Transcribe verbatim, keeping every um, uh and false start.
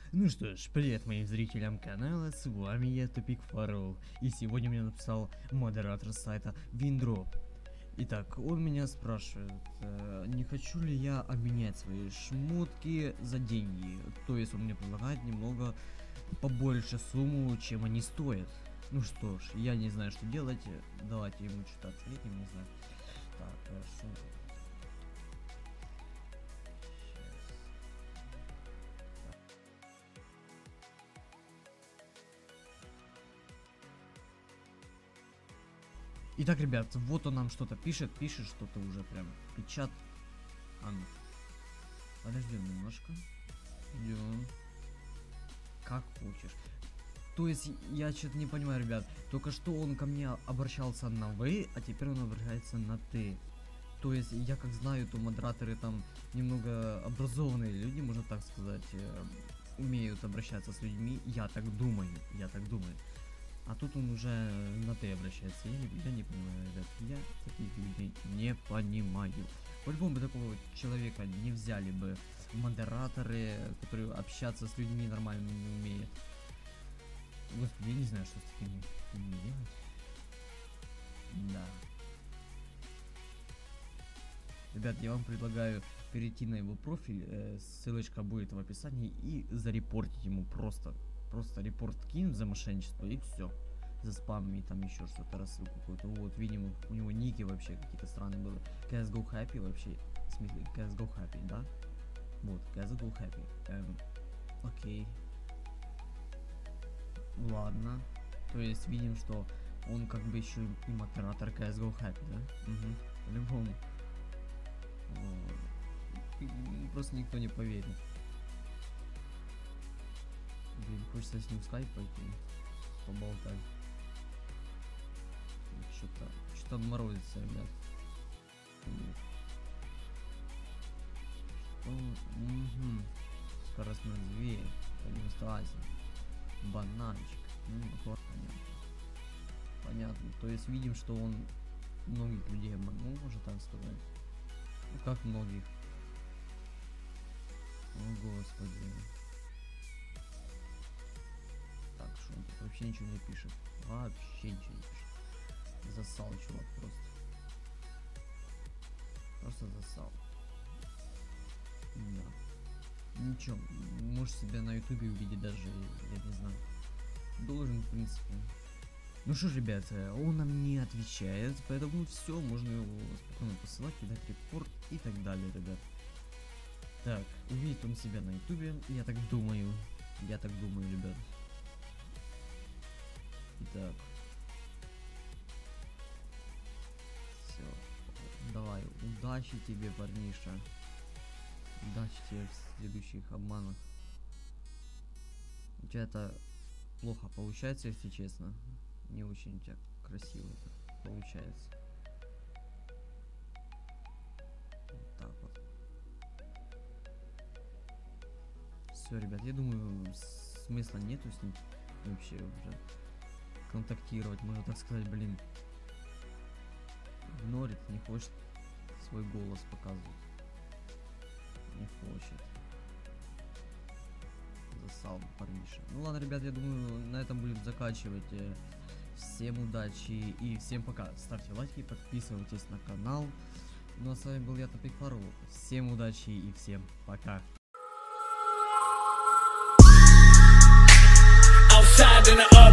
Ну что ж, привет моим зрителям канала, с вами я, Тупик Фарол, и сегодня мне написал модератор сайта Виндроп. Итак, он меня спрашивает, э, не хочу ли я обменять свои шмотки за деньги, то есть он мне предлагает немного побольше сумму, чем они стоят. Ну что ж, я не знаю, что делать, давайте ему что-то ответим, не знаю. Так, хорошо. Итак, ребят, вот он нам что-то пишет, пишет что-то уже прям печат. А ну. Подождем немножко. Идем. Как хочешь. То есть, я что-то не понимаю, ребят. Только что он ко мне обращался на вы, а теперь он обращается на ты. То есть, я как знаю, то модераторы там немного образованные люди, можно так сказать, э, умеют обращаться с людьми. Я так думаю, я так думаю. А тут он уже на ты обращается. Я не, я не понимаю, ребят. Я таких людей не понимаю. По-любому бы такого человека не взяли бы модераторы, которые общаться с людьми нормально не умеют. Господи, я не знаю, что с такими людьми делать. Да. Ребят, я вам предлагаю перейти на его профиль. Э, ссылочка будет в описании. И зарепортить ему просто. Просто репорт кинуть за мошенничество и все. За спам и там еще что-то, рассылку какую-то. Вот, видимо, у него ники вообще какие-то странные были. си эс го Happy вообще. В смысле, си эс го Happy, да? Вот, си эс го Happy. Эм, окей. Ладно. То есть видим, что он как бы еще и модератор си эс го Happy, да? Угу. По-любому. Просто никто не поверит. Блин, хочется с ним в скайп пойти, поболтать. Что-то, что-то морозится, ребят. Что? Угу. Скоростной зверь, демонстрация, бананчик. Ну, понятно. Понятно. То есть видим, что он многих людей обманул, можно так сказать. Ну как многих? О господи. Так, что он тут вообще ничего не пишет. Вообще ничего не пишет. Засал, чувак, просто. Просто засал. Да. Ничего, можешь себя на ютубе увидеть даже, я не знаю. Должен, в принципе. Ну что ж, ребята, он нам не отвечает, поэтому все, можно его спокойно посылать, кидать репорт и так далее, ребят. Так, увидит он себя на ютубе, я так думаю. Я так думаю, ребят. Итак. Все. Давай, удачи тебе, парниша. Удачи тебе в следующих обманах. У тебя это плохо получается, если честно. Не очень у тебя красиво это получается. Вот так вот. Все, ребят, я думаю, смысла нету с ним вообще уже контактировать, можно так сказать, блин. Игнорит, не хочет свой голос показывать. Не хочет. Засал парниша. Ну ладно, ребят, я думаю, на этом будем заканчивать. Всем удачи и всем пока. Ставьте лайки, подписывайтесь на канал. Ну а с вами был я, Тупик Фарол. Всем удачи и всем пока. Outside in the